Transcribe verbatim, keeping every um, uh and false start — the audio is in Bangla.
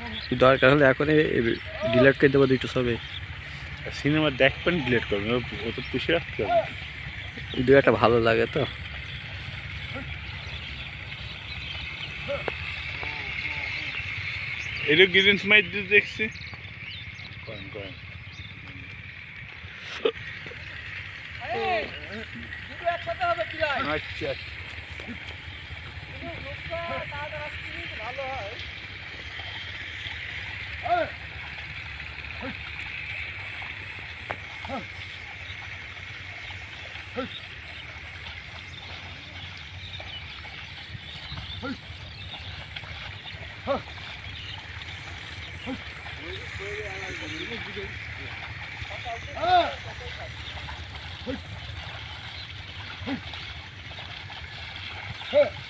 দরকার হলে এখন ডিলেট করে দেবো দুটো ছবি। সিনেমা দেখবেন ডিলেট করবেন, ও তো পুষে রাখতে হবে। দু একটা ভালো লাগে তো। এটা গিরিন্স মাইট দিয়ে দেখছি। করেন করেন আচ্ছা Huh.